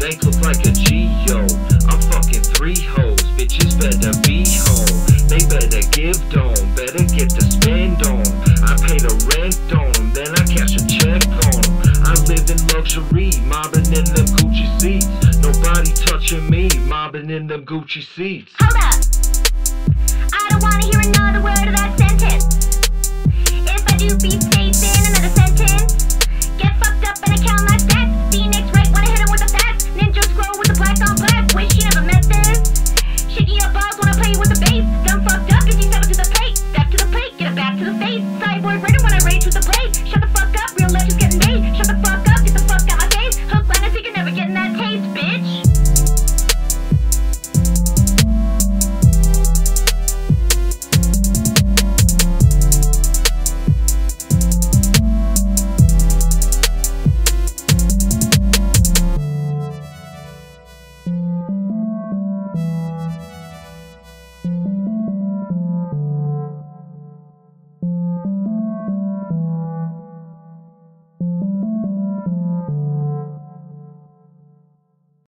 bank look like a G.O. I'm fucking 3 hoes, bitches better be home. They better give dome, better get to spend on. I pay the rent on them, then I cash a check on them. I live in luxury, mobbing in them Gucci seats. Nobody touching me, mobbing in them Gucci seats. Hold up! I don't wanna hear another word of that sentence. If I do be stating another sentence, get fucked up and I count